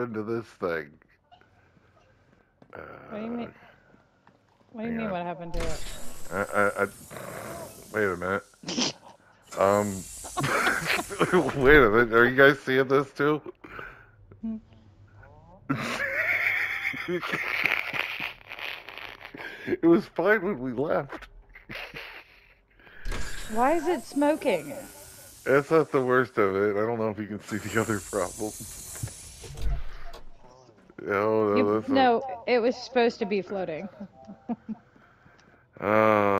happened to this thing? What do you mean? What do you Hang mean? on. What happened to it? Wait a minute. Um, wait a minute. Are you guys seeing this too? It was fine when we left. Why is it smoking? That's not the worst of it. I don't know if you can see the other problem. Oh, no, that's not. No, it was supposed to be floating. Uh,